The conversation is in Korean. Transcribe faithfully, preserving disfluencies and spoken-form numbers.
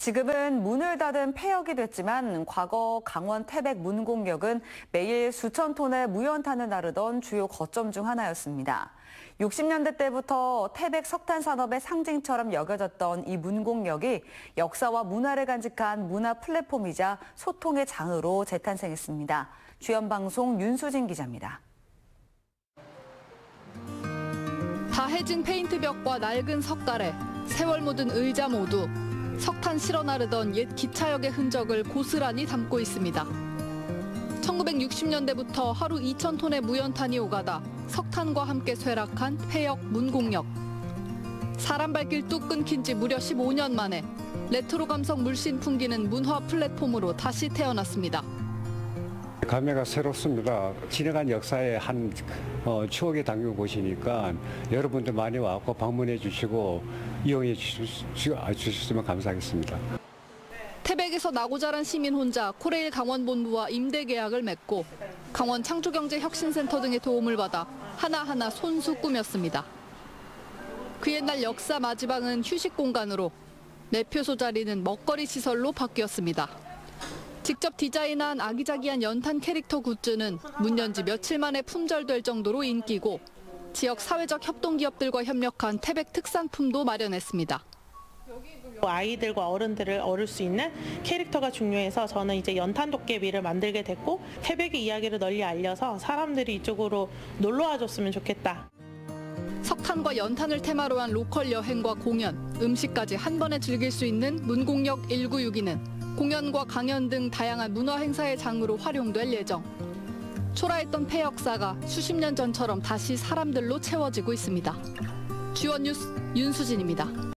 지금은 문을 닫은 폐역이 됐지만 과거 강원 태백 문공역은 매일 수천 톤의 무연탄을 나르던 주요 거점 중 하나였습니다. 육십 년대 때부터 태백 석탄 산업의 상징처럼 여겨졌던 이 문공역이 역사와 문화를 간직한 문화 플랫폼이자 소통의 장으로 재탄생했습니다. 주연 방송 윤수진 기자입니다. 다해진 페인트벽과 낡은 석가래, 세월 묻은 의자 모두 석탄 실어 나르던 옛 기차역의 흔적을 고스란히 담고 있습니다. 천구백육십 년대부터 하루 이천 톤의 무연탄이 오가다 석탄과 함께 쇠락한 폐역 문공역. 사람 발길 뚝 끊긴 지 무려 십오 년 만에 레트로 감성 물씬 풍기는 문화 플랫폼으로 다시 태어났습니다. 감회가 새롭습니다. 지나간 역사의 한 어, 추억에 담긴 곳이니까 여러분들 많이 와서 방문해 주시고 이용해 주셨으면 감사하겠습니다. 태백에서 나고 자란 시민 혼자 코레일 강원본부와 임대 계약을 맺고 강원 창조경제혁신센터 등의 도움을 받아 하나하나 손수 꾸몄습니다. 그 옛날 역사 마지방은 휴식 공간으로, 매표소 자리는 먹거리 시설로 바뀌었습니다. 직접 디자인한 아기자기한 연탄 캐릭터 굿즈는 문 연 지 며칠 만에 품절될 정도로 인기고 지역 사회적 협동기업들과 협력한 태백 특산품도 마련했습니다. 아이들과 어른들을 어룰 수 있는 캐릭터가 중요해서 저는 이제 연탄 도깨비를 만들게 됐고 태백의 이야기를 널리 알려서 사람들이 이쪽으로 놀러와 줬으면 좋겠다. 석탄과 연탄을 테마로 한 로컬 여행과 공연, 음식까지 한 번에 즐길 수 있는 문공역 천구백육십이는 공연과 강연 등 다양한 문화 행사의 장으로 활용될 예정. 초라했던 폐역사가 수십 년 전처럼 다시 사람들로 채워지고 있습니다. 주원 뉴스 윤수진입니다.